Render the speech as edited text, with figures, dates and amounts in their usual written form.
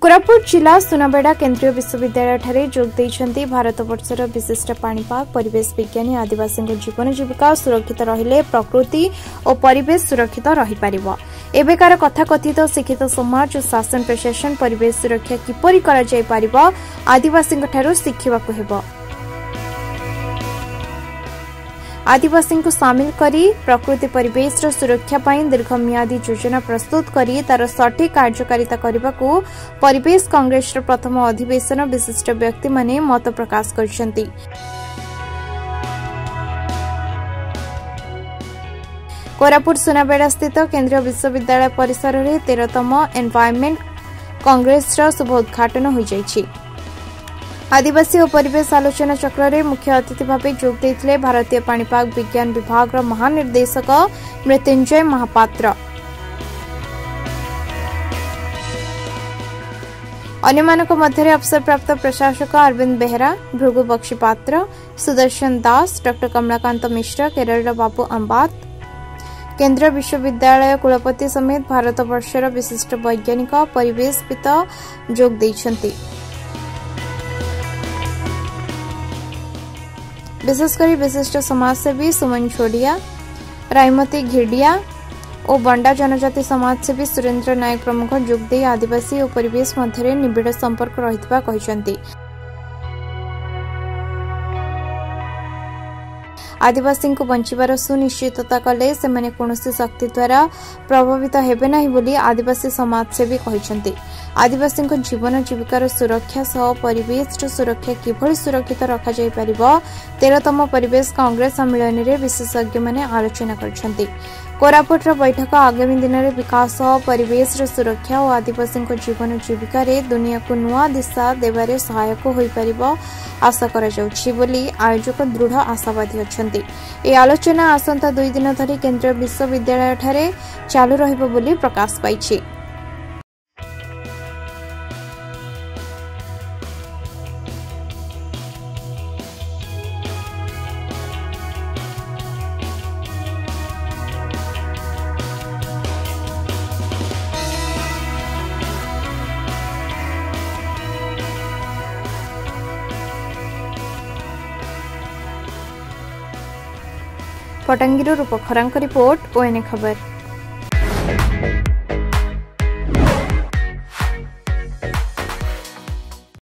कोरापुट जिला सुनाबेड़ा केन्द्रीय विश्वविद्यालय ठारे जोग देइछन्ति भारत वर्षर विशिष्ट पाणीपाग परिवेश विज्ञानी आदिवासी जीवन जीविका सुरक्षित रहिले प्रकृति और परिवेश सुरक्षित रही पारिबो। एबेकार कथाकथित शिक्षित समाज और शासन प्रशासन परिवेश सुरक्षा किपरि करा जाय पारिबो आदिवासी ठारू शिखिबाकु हेबो। आदिवासी को सामिल करी प्रकृति परिवेश सुरक्षा पाई दीर्घमियादी योजना प्रस्तुत करी तार सठिक कार्यकारिता करने को परिवेश कांग्रेस प्रथम अधिवेशन विशिष्ट व्यक्ति माने मत प्रकाश करछन्ति। कोरापुट सुनाबेड़ा स्थित केन्द्रीय विश्वविद्यालय परिसर में 13तम एनवायरमेंट कांग्रेस शुभ उद्घाटन हो जाइछि। आदिवासी और परिवेश आलोचना चक्र में मुख्य अतिथि भाव जोग देते भारतीय पाणीपाग विज्ञान विभाग महानिर्देशक मृत्युंजय महापात्र। अन्यमानक मध्य अवसरप्राप्त प्रशासक अरविंद बेहरा, भृगु बक्षी पात्र, सुदर्शन दास, डॉ कमलाकांत मिश्र, केरल बाबू अंबात, केन्द्रीय विश्वविद्यालय कुलपति समेत भारत वर्षर विशिष्ट वैज्ञानिक परिवेशविद जोग देइछन्ति। विशेषकर विशिष्ट समाजसेवी सुमन छोड़िया, रायमती घिडिया और बंडा जनजाति समाजसेवी सुरेन्द्र नायक प्रमुख जोगदे आदिवासी और परिवेश मध्य निबिड़ संपर्क रहितबा कहिसंती। आदिवासी को बंचिबार सुनिश्चितता कले सेमाने कोनोसी शक्ति द्वारा प्रभावित हेबे नाही बोली आदिवासी समाजसेवी कहिसंती। आदिवासी जीवन जीविकार सुरक्षा सह परिवेश सुरक्षा किभली सुरक्षित रखा जाय परिबो 13तम परिवेश कांग्रेस सम्मेलन में विशेषज्ञ माने आलोचना करछन्ती। कोरापुट बैठक आगामी दिन में विकास परिवेश सुरक्षा और आदिवासी जीवन जीविका दुनिया को नुआ दिशा देवारे सहायक होई परिबो आशा करा जाउछि बोली आयोजक दृढ़ आशावादी अछन्ती। ए आलोचना आसंता 2 दिन धरी केन्द्रीय विश्वविद्यालय ठारे चालू रहिबो बोली प्रकाश पाइछि। पटंगीर रूपखरांक रिपोर्ट ओएनए खबर।